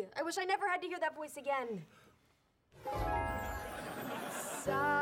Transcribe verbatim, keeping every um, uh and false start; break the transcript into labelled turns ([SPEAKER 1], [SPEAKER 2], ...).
[SPEAKER 1] I wish I never had to hear that voice again. Sigh.